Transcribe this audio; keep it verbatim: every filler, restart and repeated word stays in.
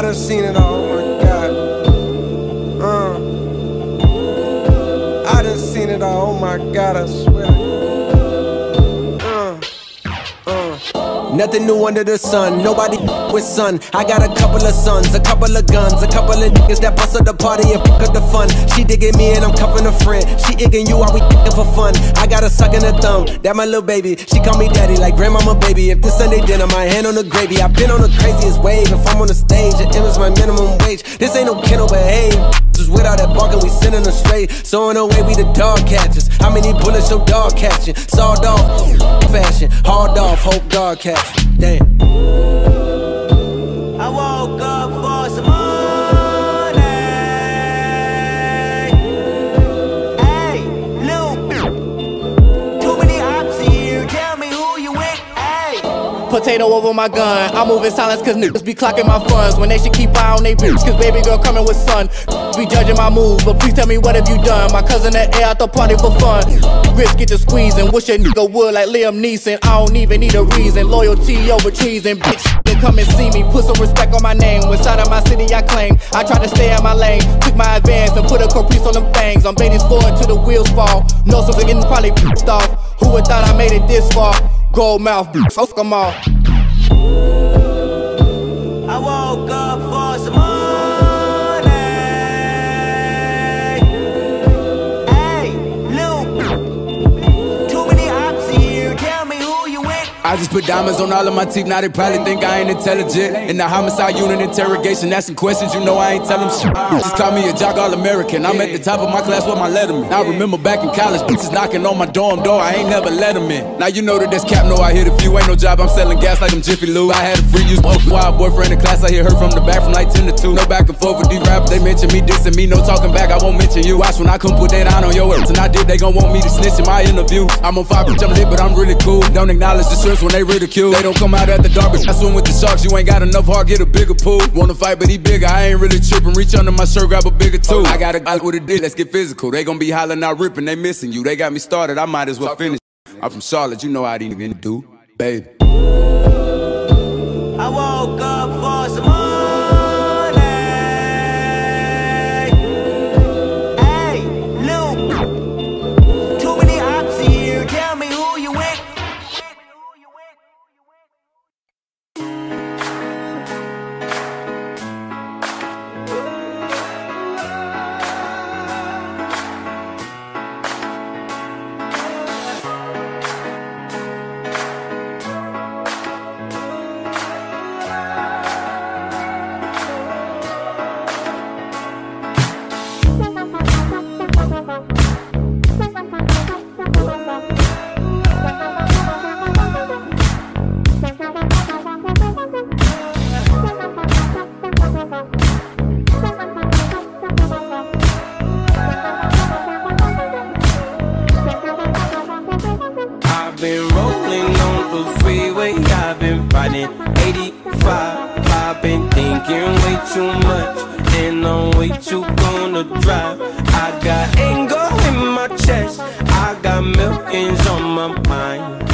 I done seen it all, oh my God. Uh, I done seen it all, oh my God, I swear. Uh, uh. Nothing new under the sun, nobody with sun. I got a couple of sons, a couple of guns, a couple of niggas that bust up the party and fuck up the fun. She digging me and I'm cuffing a friend. She igging you while we f***ing for fun. I got her sucking her thumb, that my little baby. She call me daddy like grandmama baby. If this Sunday dinner, my hand on the gravy. I been on the craziest wave. If I'm on the stage, it was my minimum wage. This ain't no kennel behave. Just without that barking, we sending them straight. So in a way, we the dog catchers. How many bullets your dog catching? Sawed off, fashion, hauled off, hope dog catch. Damn. I woke up for some money. Hey, Luke. Too many ops here. Tell me who you with. Hey. Potato over my gun. I'm moving silence cause niggas be clocking my funds. When they should keep eye on they bitch cause baby girl coming with sun. Be judging my moves, but please tell me what have you done? My cousin at air out the party for fun. Grits get to squeezing, wish a nigga would like Liam Neeson. I don't even need a reason, loyalty over treason. Bitch, they come and see me, put some respect on my name. Inside of my city I claim, I try to stay in my lane. Took my advance and put a caprice on them things. I'm baiting forward till the wheels fall. Know something getting probably pissed off. Who would thought I made it this far? Gold mouth, bitch, fuck them all. I woke up for some money. Hey, Luke. Too many ops here. Tell me who you with. I just put diamonds on all of my teeth, now they probably think I ain't intelligent. In the homicide unit interrogation, asking questions, you know I ain't tell them shit. Just call me a jock all-American, I'm at the top of my class with my letterman. I remember back in college, bitches knocking on my dorm door, I ain't never let them in. Now you know that that's cap, no I hit a few, ain't no job, I'm selling gas like I'm Jiffy Lube. I had a free use, wild boyfriend in class, I hear her from the back from like ten to two. No back and forth with these rappers, they mention me, dissing me, no talking back, I won't mention you. Watch when I come put that down on your ass, and I did, they gon' want me to snitch in my interview. I'm on fire, bitch, I'm lit, but I'm really cool. Don't acknowledge the shrimps when they ridicule. They don't come out at the dark, but I swim with the sharks. You ain't got enough heart, get a bigger pool. Wanna fight, but he bigger. I ain't really tripping. Reach under my shirt, grab a bigger tool. I got a guy with a dick, let's get physical. They gon' be hollering out, ripping, they missing you. They got me started, I might as well finish. I'm from Charlotte, you know how these niggas do, baby. I woke up for some money. Hey, Luke. Too many ops here. Tell me who you with. Been rolling on the freeway, I've been riding eighty-five. I've been thinking way too much, and I'm way too gonna drive. I got anger in my chest, I got millions on my mind.